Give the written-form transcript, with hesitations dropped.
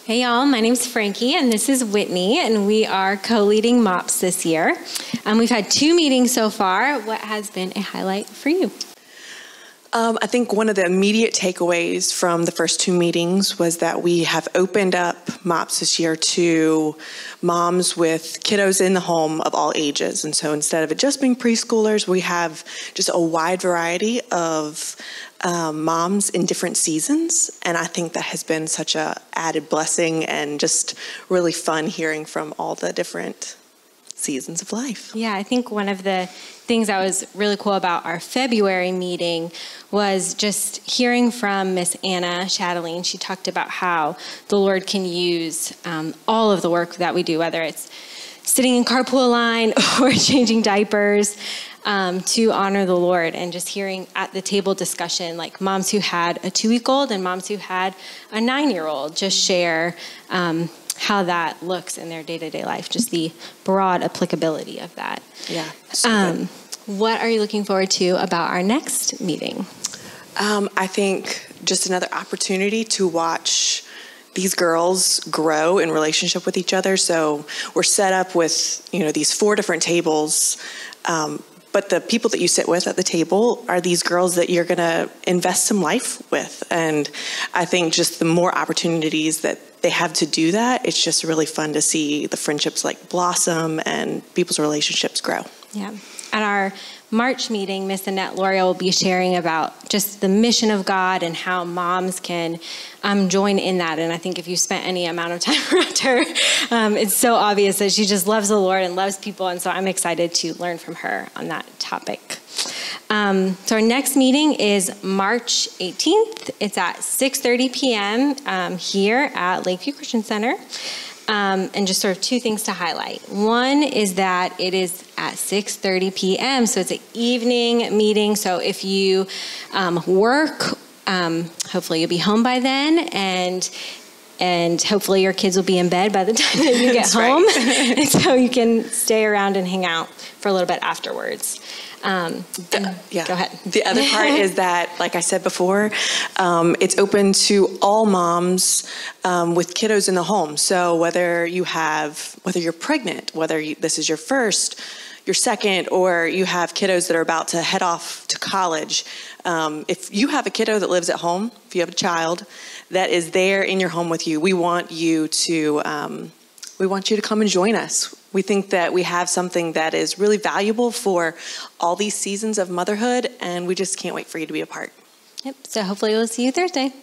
Hey y'all, my name's Frankie and this is Whitney and we are co-leading MOPS this year. We've had 2 meetings so far. What has been a highlight for you? I think one of the immediate takeaways from the first 2 meetings was that we have opened up MOPS this year to moms with kiddos in the home of all ages. And so instead of it just being preschoolers, we have just a wide variety of moms in different seasons. And I think that has been such a added blessing and just really fun hearing from all the different seasons of life. Yeah, I think one of the things that was really cool about our February meeting was just hearing from Miss Anna Chatelaine. She talked about how the Lord can use all of the work that we do, whether it's sitting in carpool line or changing diapers, to honor the Lord, and just hearing at the table discussion, like moms who had a 2-week-old and moms who had a 9-year-old just share how that looks in their day-to-day life, just the broad applicability of that. Yeah. So what are you looking forward to about our next meeting? I think just another opportunity to watch these girls grow in relationship with each other. So we're set up with, these 4 different tables, but the people that you sit with at the table are these girls that you're going to invest some life with. And I think just the more opportunities that they have to do that, it's just really fun to see the friendships blossom and people's relationships grow. Yeah. At our March meeting, Miss Annette L'Oreal will be sharing about just the mission of God and how moms can join in that. And I think if you spent any amount of time around her, it's so obvious that she just loves the Lord and loves people. And so I'm excited to learn from her on that topic. So our next meeting is March 18th. It's at 6:30 p.m. Here at Lakeview Christian Center. And just sort of 2 things to highlight. One is that it is at 6:30 p.m., so it's an evening meeting. So if you work, hopefully you'll be home by then, and hopefully your kids will be in bed by the time that you get home. Right. And so you can stay around and hang out for a little bit afterwards. Go ahead. The other part is that, like I said before, it's open to all moms with kiddos in the home. So whether you're pregnant, this is your first, your second, or you have kiddos that are about to head off to college, if you have a kiddo that lives at home, if you have a child that is there in your home with you, we want you to come and join us. We think that we have something that is really valuable for all these seasons of motherhood, and we just can't wait for you to be a part. Yep. So hopefully we'll see you Thursday.